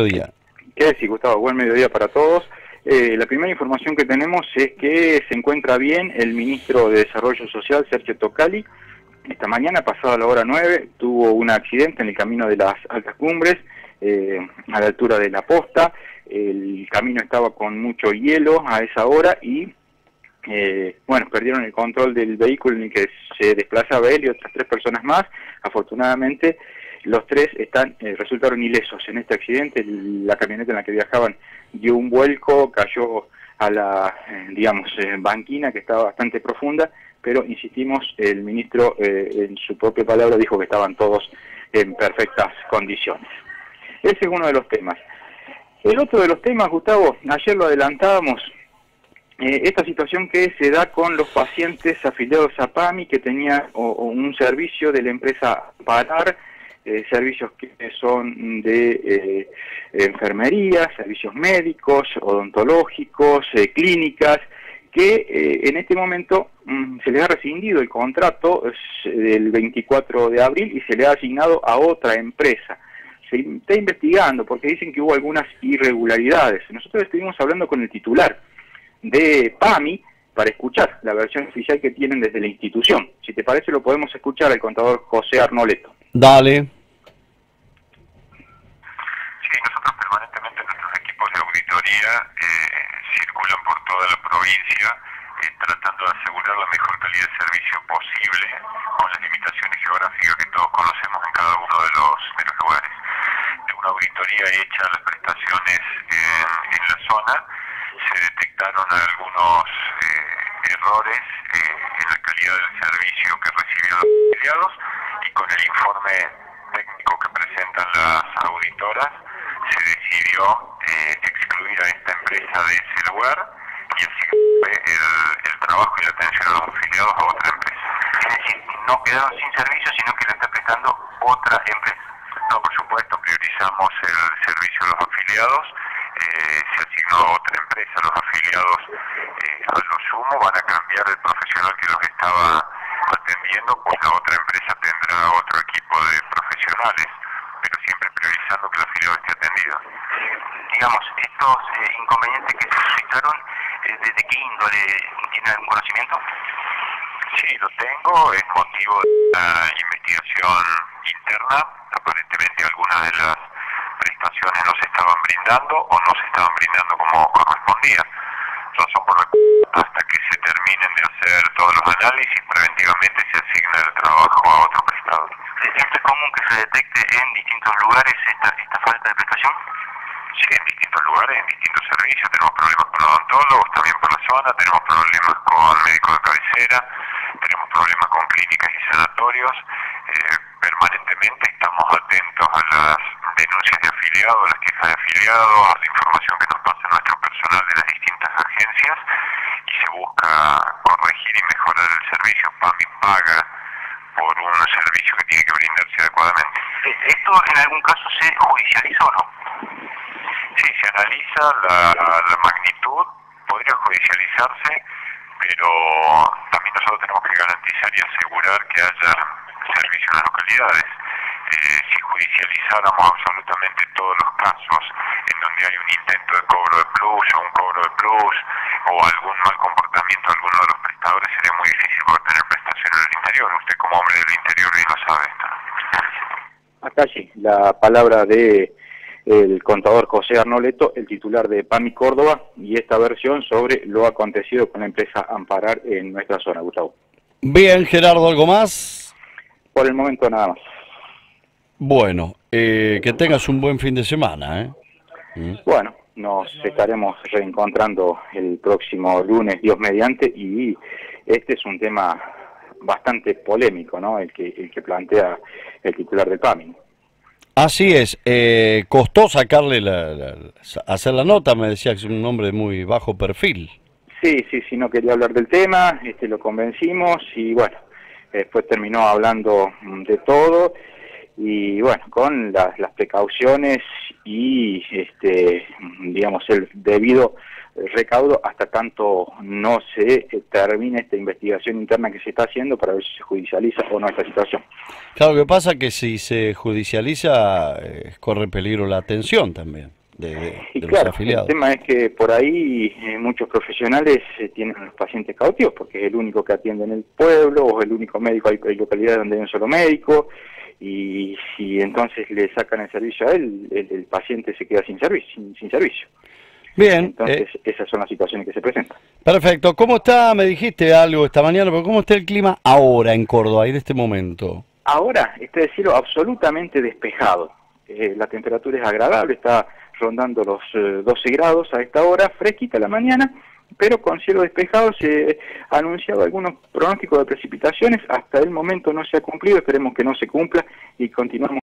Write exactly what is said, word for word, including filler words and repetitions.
mediodía. ¿Qué decís, Gustavo? Buen mediodía para todos. Eh, la primera información que tenemos es que se encuentra bien el ministro de Desarrollo Social, Sergio Tocali. Esta mañana, pasada la hora nueve, tuvo un accidente en el camino de las Altas Cumbres, eh, a la altura de la posta. El camino estaba con mucho hielo a esa hora y, eh, bueno, perdieron el control del vehículo en el que se desplazaba él y otras tres personas más. Afortunadamente, los tres están eh, resultaron ilesos en este accidente. La camioneta en la que viajaban dio un vuelco, cayó a la, eh, digamos, eh, banquina que estaba bastante profunda, pero insistimos, el ministro eh, en su propia palabra dijo que estaban todos en perfectas condiciones. Ese es uno de los temas. El otro de los temas, Gustavo, ayer lo adelantábamos, eh, esta situación que se da con los pacientes afiliados a PAMI que tenían o, o un servicio de la empresa Amparar, eh, servicios que son de eh, enfermería, servicios médicos, odontológicos, eh, clínicas, que eh, en este momento mmm, se les ha rescindido el contrato del veinticuatro de abril y se le ha asignado a otra empresa. Se está investigando porque dicen que hubo algunas irregularidades. Nosotros estuvimos hablando con el titular de PAMI para escuchar la versión oficial que tienen desde la institución. Si te parece, lo podemos escuchar al contador José Arnoleto. Dale. Sí, nosotros permanentemente, nuestros equipos de auditoría eh, circulan por toda la provincia eh, tratando de asegurar la mejor calidad de servicio posible con las limitaciones geográficas que todos conocemos en cada uno de los, de los lugares. De una auditoría hecha a las prestaciones en, en la zona, se detectaron algunos eh, errores eh, en la calidad del servicio que recibieron los afiliados y con el informe técnico que presentan las auditoras se decidió eh, excluir a esta empresa de ese lugar y así fue el, el trabajo y la atención a los afiliados a otra empresa. Es decir, no quedaron sin servicio, sino que lo está prestando otra empresa. No, por supuesto, priorizamos el servicio a los afiliados, eh, se asignó a otra empresa, los afiliados eh, a lo sumo van a cambiar el profesional que los estaba atendiendo, pues la otra empresa tendrá otro equipo de profesionales, pero siempre priorizando que el afiliado esté atendido. Digamos, estos eh, inconvenientes que se suscitaron, eh, ¿desde qué índole? ¿Tiene algún conocimiento? Sí, lo tengo, es motivo de la investigación interna. Aparentemente algunas de las prestaciones no se estaban brindando o no se estaban brindando como correspondía, razón por la que hasta que se terminen de hacer todos los análisis, preventivamente se asigna el trabajo a otro prestador. ¿Esto es común que se detecte en distintos lugares esta, esta falta de prestación? Sí, en distintos lugares, en distintos servicios. Tenemos problemas con odontólogos, también por la zona, tenemos problemas con médicos de cabecera, tenemos problemas con clínicas y sanatorios. Eh, permanentemente estamos atentos a las denuncias de afiliados, a las quejas de afiliados, a la información que nos pasa nuestro personal de las distintas agencias y se busca corregir y mejorar el servicio. PAMI paga por un servicio que tiene que brindarse adecuadamente. ¿Esto en algún caso se judicializa o no? Sí, se analiza la, la magnitud, podría judicializarse, pero también nosotros tenemos que garantizar y asegurar que haya servicio en las localidades. Eh, si judicializáramos absolutamente todos los casos en donde hay un intento de cobro de plus o un cobro de plus o algún mal comportamiento de alguno de los prestadores, sería muy difícil poder tener prestación en el interior. Usted como hombre del interior bien lo sabe esto. Acá sí, la palabra de el contador José Arnoleto, el titular de PAMI Córdoba, y esta versión sobre lo acontecido con la empresa Amparar en nuestra zona, Gustavo. Bien, Gerardo, ¿algo más? Por el momento nada más. Bueno, eh, que tengas un buen fin de semana, ¿eh? ¿Mm? Bueno, nos estaremos reencontrando el próximo lunes, Dios mediante, y este es un tema bastante polémico, ¿no? El que, el que plantea el titular del PAMI. Así es, eh, costó sacarle la, la, hacer la nota, me decía que es un hombre de muy bajo perfil. Sí, sí, sí, no quería hablar del tema, este, lo convencimos y bueno, después terminó hablando de todo y bueno, con las, las precauciones y este, digamos, el debido recaudo hasta tanto no se eh, termine esta investigación interna que se está haciendo para ver si se judicializa o no esta situación. Claro, lo que pasa es que si se judicializa, eh, corre peligro la atención también de, de, y de claro, los afiliados. El tema es que por ahí eh, muchos profesionales eh, tienen a los pacientes cautivos porque es el único que atiende en el pueblo o es el único médico, hay, hay localidades donde hay un solo médico, y si entonces le sacan el servicio a él, el, el paciente se queda sin servicio. Sin, sin servicio. Bien. Entonces eh, esas son las situaciones que se presentan. Perfecto. ¿Cómo está? Me dijiste algo esta mañana, pero ¿cómo está el clima ahora en Córdoba, en este momento? Ahora está el cielo absolutamente despejado. Eh, la temperatura es agradable, está rondando los eh, doce grados a esta hora, fresquita la mañana, pero con cielo despejado. Se ha anunciado algunos pronósticos de precipitaciones, hasta el momento no se ha cumplido, esperemos que no se cumpla y continuamos